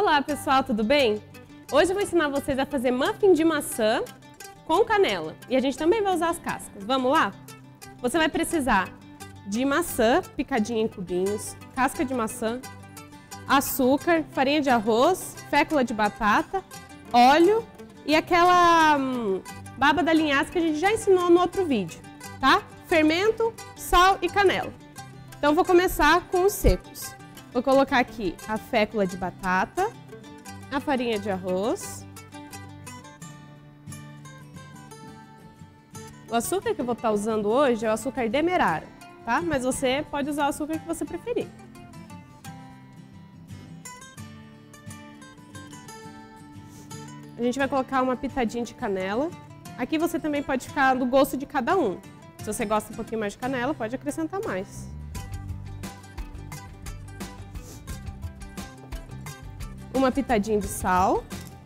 Olá pessoal, tudo bem? Hoje eu vou ensinar vocês a fazer muffin de maçã com canela. E a gente também vai usar as cascas. Vamos lá? Você vai precisar de maçã picadinha em cubinhos, casca de maçã, açúcar, farinha de arroz, fécula de batata, óleo e aquela baba da linhaça que a gente já ensinou no outro vídeo, tá? Fermento, sal e canela. Então vou começar com os secos. Vou colocar aqui a fécula de batata, a farinha de arroz, o açúcar que eu vou estar usando hoje é o açúcar demerara, tá? Mas você pode usar o açúcar que você preferir. A gente vai colocar uma pitadinha de canela. Aqui você também pode ficar do gosto de cada um. Se você gosta um pouquinho mais de canela, pode acrescentar mais. Uma pitadinha de sal.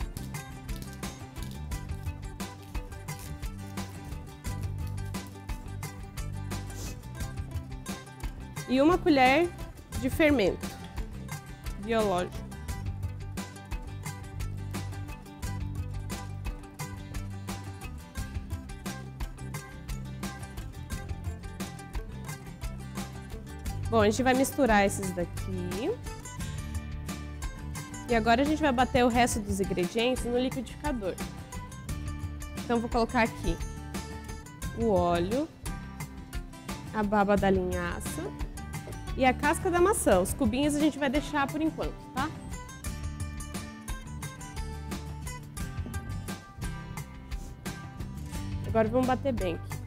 E uma colher de fermento biológico. Bom, a gente vai misturar esses daqui. E agora a gente vai bater o resto dos ingredientes no liquidificador. Então vou colocar aqui o óleo, a baba da linhaça e a casca da maçã. Os cubinhos a gente vai deixar por enquanto, tá? Agora vamos bater bem aqui.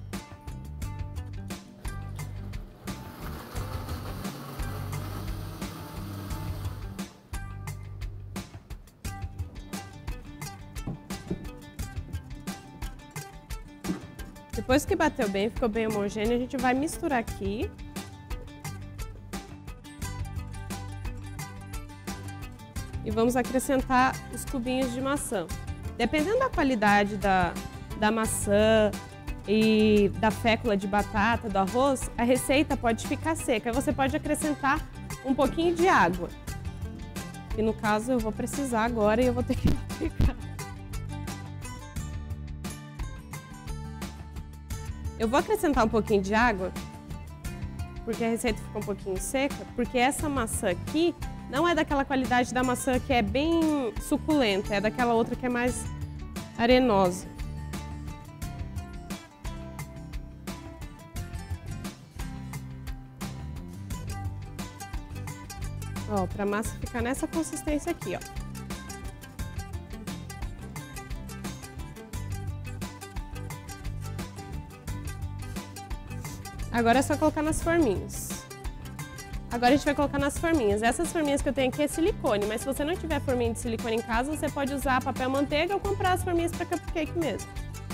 Depois que bateu bem, ficou bem homogêneo, a gente vai misturar aqui. E vamos acrescentar os cubinhos de maçã. Dependendo da qualidade da maçã e da fécula de batata, do arroz, a receita pode ficar seca. Você pode acrescentar um pouquinho de água. E no caso eu vou precisar agora e eu vou ter que aplicar. Eu vou acrescentar um pouquinho de água, porque a receita ficou um pouquinho seca, porque essa maçã aqui não é daquela qualidade da maçã que é bem suculenta, é daquela outra que é mais arenosa. Ó, pra massa ficar nessa consistência aqui, ó. Agora é só colocar nas forminhas. Agora a gente vai colocar nas forminhas. Essas forminhas que eu tenho aqui é silicone, mas se você não tiver forminha de silicone em casa, você pode usar papel manteiga ou comprar as forminhas para cupcake mesmo.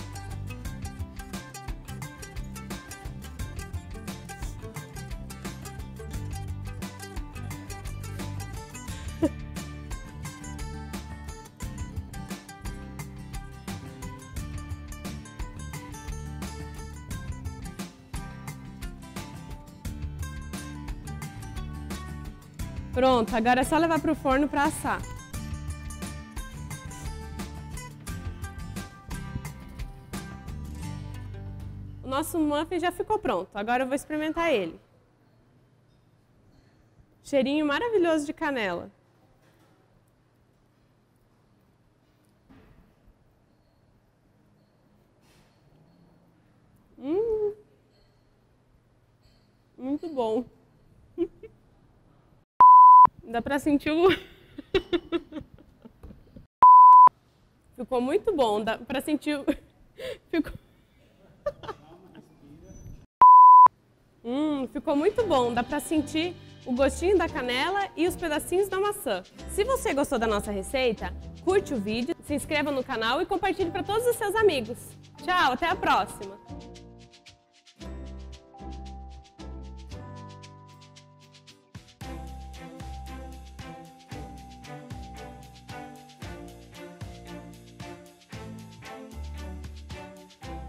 Pronto, agora é só levar para o forno para assar. O nosso muffin já ficou pronto, agora eu vou experimentar ele. Cheirinho maravilhoso de canela. Muito bom. Dá pra sentir o... Ficou muito bom, dá pra sentir o... Ficou muito bom, dá pra sentir o gostinho da canela e os pedacinhos da maçã. Se você gostou da nossa receita, curte o vídeo, se inscreva no canal e compartilhe para todos os seus amigos. Tchau, até a próxima!